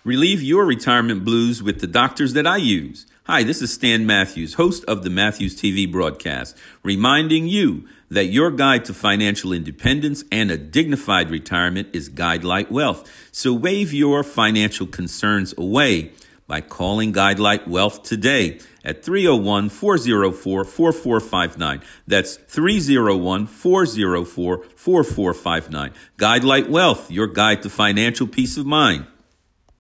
Relieve your retirement blues with the doctors that I use. Hi, this is Stan Matthews, host of the Matthews TV broadcast, reminding you that your guide to financial independence and a dignified retirement is Guidelight Wealth. So wave your financial concerns away by calling Guidelight Wealth today at 301-404-4459. That's 301-404-4459. Guidelight Wealth, your guide to financial peace of mind.